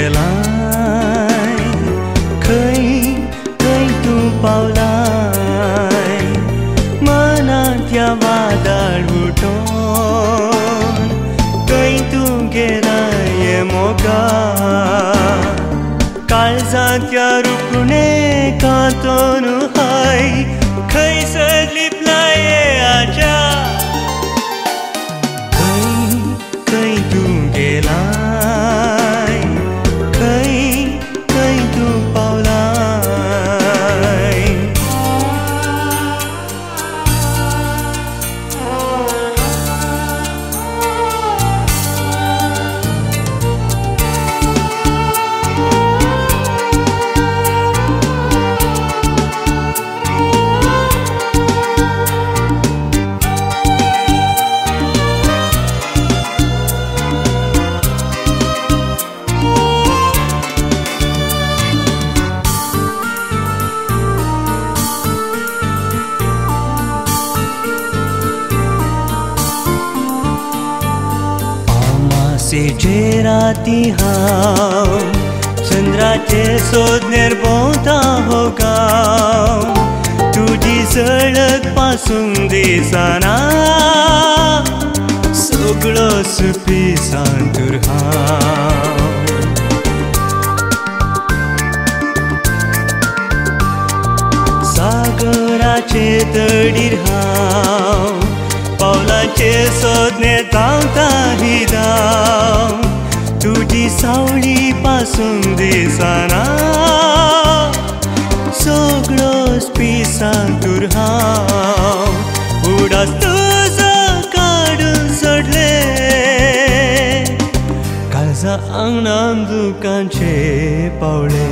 गेलाय खंय खंय तूं पावलाय मनांतल्या वादळ उठोवन खंय तूं गेलाय मोगा काळजांतल्या रुखणे कांतोन हाय खंयसर लिपलाय आजा खंय तूं गेलाय खंय तूं पावलाय जे राती हांव चंद्राचे सोदनेर भोंवता हो गांव तुजी झळक पासून दिसना सगळो सुपिसांतूर हांव सागराचे तडीर हांव पावलांचे सोदने धांवता ही धांव तुजी सावळी पासून दिसना सगळो पिसांतूर हांव उडास तुजो काडून सोडले काळजा आंगणान दुकांचे पावले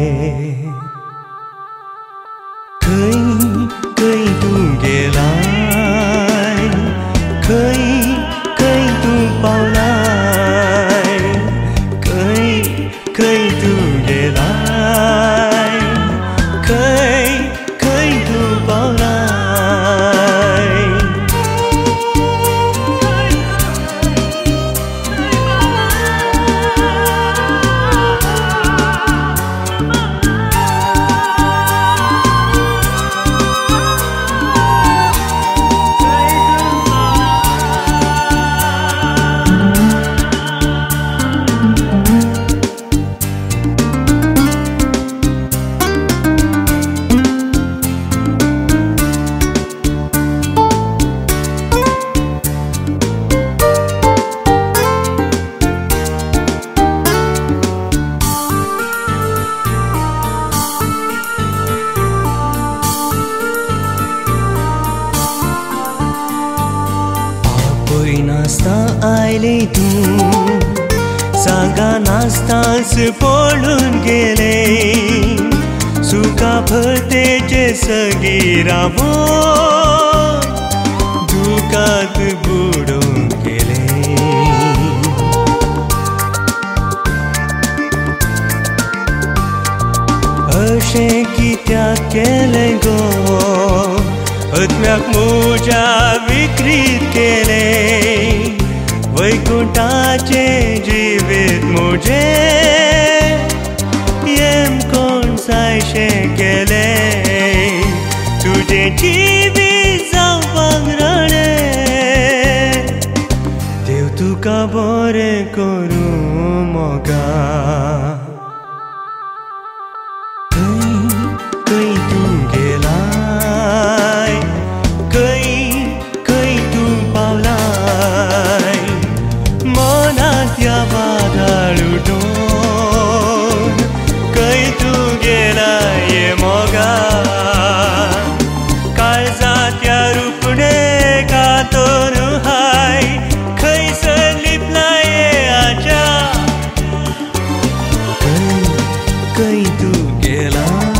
खंय तूं गेलाय खंय तूं पावलाय खंय तूं गेलाय खंय तूं पावलाय नास्ता आयले तूं जागा नास्ताच पळून गेले सुका भरतेचे सगळी रावण दुकांत बुडोवन गेले अशें कित्याक केलें गो आत्म्याक म्हज्या विक्रीत केले वैकुंठाचे जिवीत म्हजे येम कोण जायशें केले तुजें जिवीत जावपाक रडे देव तुका बरें करूं मोगा खंय तूं गेलाय खंय तूं पावलाय मनांतल्या वादळ उठोवन खंय तूं गेलाय मोगा काळजांतल्या रुखणे कांतोन हाय खंयसर लिपलाय आजा खंय तूं गेलाय